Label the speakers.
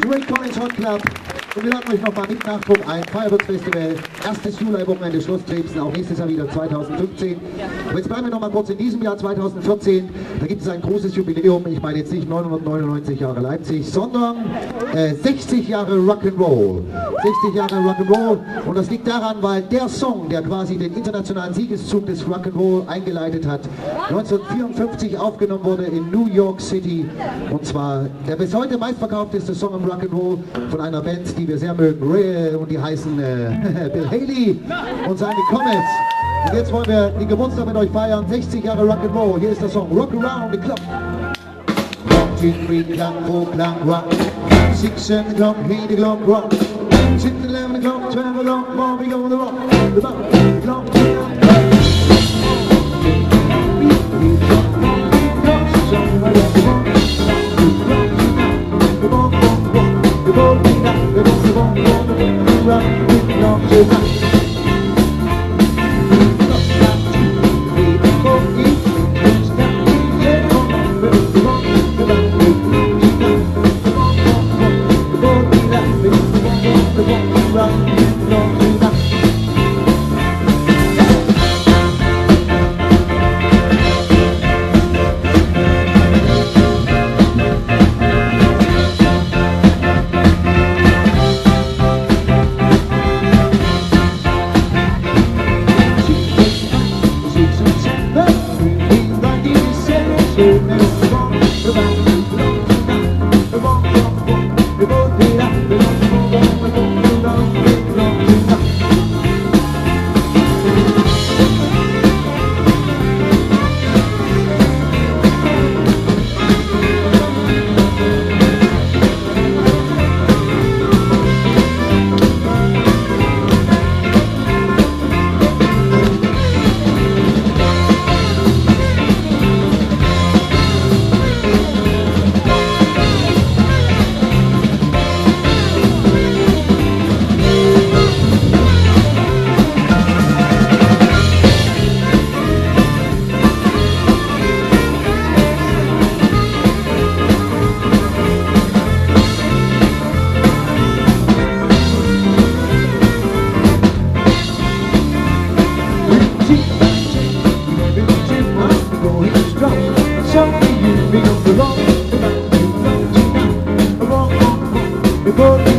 Speaker 1: Ray Collins Hot Club. Und wir laden euch nochmal mit Nachdruck ein. Fireworks Festival, erstes Juli-Wochenende Schloss Krebsen, auch nächstes Jahr wieder 2015. Und jetzt bleiben wir nochmal kurz in diesem Jahr 2014. Da gibt es ein großes Jubiläum. Ich meine jetzt nicht 999 Jahre Leipzig, sondern 60 Jahre Rock'n'Roll. 60 Jahre Rock'n'Roll. Und das liegt daran, weil der Song, der quasi den internationalen Siegeszug des Rock'n'Roll eingeleitet hat, 1954 aufgenommen wurde in New York City. Und zwar der bis heute meistverkaufteste Song im Rock'n'Roll von einer Band, die wir sehr mögen, und die heißen Bill Haley und seine Comets. Und jetzt wollen wir den Geburtstag mit euch feiern, 60 Jahre Rock'n'Roll. Hier ist der Song Rock Around the Clock. 1, 2, 3, Klang, 4, Klang, Rock. 6, 7 o'clock, 8 o'clock, Rock. 10, 11 o'clock, 12 o'clock, more we go to rock. The clock,
Speaker 2: Before